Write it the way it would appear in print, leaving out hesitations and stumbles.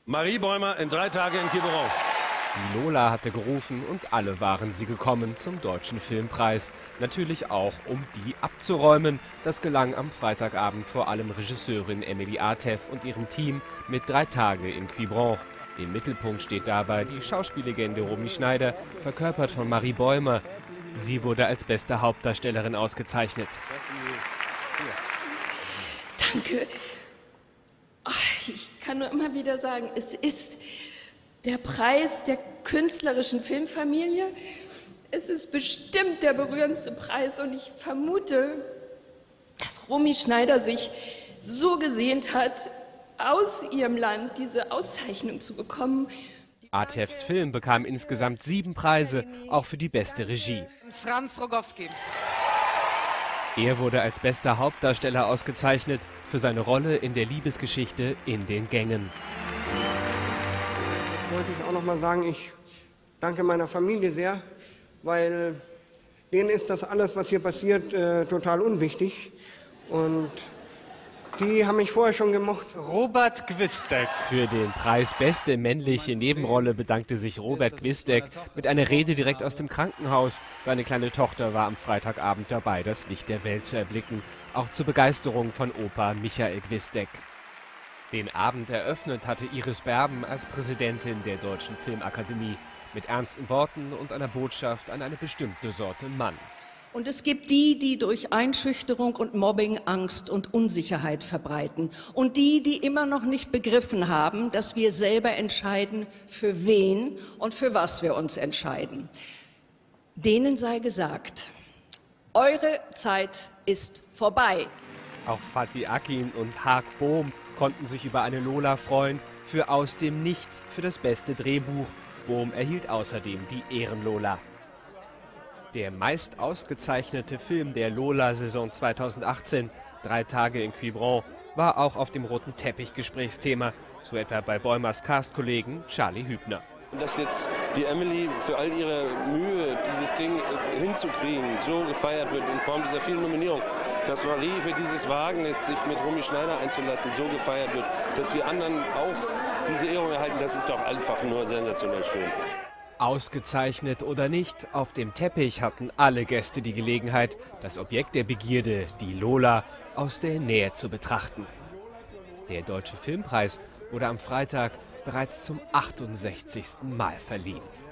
Marie Bäumer in 3 Tage in Quiberon. Die Lola hatte gerufen und alle waren sie gekommen zum Deutschen Filmpreis. Natürlich auch, um die abzuräumen. Das gelang am Freitagabend vor allem Regisseurin Emily Artef und ihrem Team mit 3 Tage in Quiberon. Im Mittelpunkt steht dabei die Schauspiellegende Romy Schneider, verkörpert von Marie Bäumer. Sie wurde als beste Hauptdarstellerin ausgezeichnet. Danke. Ich kann nur immer wieder sagen, es ist der Preis der künstlerischen Filmfamilie. Es ist bestimmt der berührendste Preis und ich vermute, dass Romy Schneider sich so gesehnt hat, aus ihrem Land diese Auszeichnung zu bekommen. Artefs Film bekam insgesamt 7 Preise, auch für die beste Regie. Franz Rogowski. Er wurde als bester Hauptdarsteller ausgezeichnet für seine Rolle in der Liebesgeschichte In den Gängen. Wollte ich auch noch mal sagen, ich danke meiner Familie sehr, weil denen ist das alles, was hier passiert, total unwichtig. Und die haben mich vorher schon gemocht. Robert Gwistek. Für den Preis Beste männliche Nebenrolle bedankte sich Robert Gwistek mit einer Rede direkt aus dem Krankenhaus. Seine kleine Tochter war am Freitagabend dabei, das Licht der Welt zu erblicken. Auch zur Begeisterung von Opa Michael Gwistek. Den Abend eröffnet hatte Iris Berben als Präsidentin der Deutschen Filmakademie. Mit ernsten Worten und einer Botschaft an eine bestimmte Sorte Mann. Und es gibt die, die durch Einschüchterung und Mobbing Angst und Unsicherheit verbreiten. Und die, die immer noch nicht begriffen haben, dass wir selber entscheiden, für wen und für was wir uns entscheiden. Denen sei gesagt, eure Zeit ist vorbei. Auch Fatih Akin und Haag Bohm konnten sich über eine Lola freuen für Aus dem Nichts für das beste Drehbuch. Bohm erhielt außerdem die Ehrenlola. Der meist ausgezeichnete Film der Lola-Saison 2018, 3 Tage in Quiberon, war auch auf dem roten Teppich Gesprächsthema, so etwa bei Bäumers Cast-Kollegen Charlie Hübner. Dass jetzt die Emily für all ihre Mühe, dieses Ding hinzukriegen, so gefeiert wird in Form dieser vielen Nominierungen, dass Marie für dieses Wagen jetzt sich mit Romy Schneider einzulassen, so gefeiert wird, dass wir anderen auch diese Ehrung erhalten, das ist doch einfach nur sensationell schön. Ausgezeichnet oder nicht, auf dem Teppich hatten alle Gäste die Gelegenheit, das Objekt der Begierde, die Lola, aus der Nähe zu betrachten. Der Deutsche Filmpreis wurde am Freitag bereits zum 68. Mal verliehen.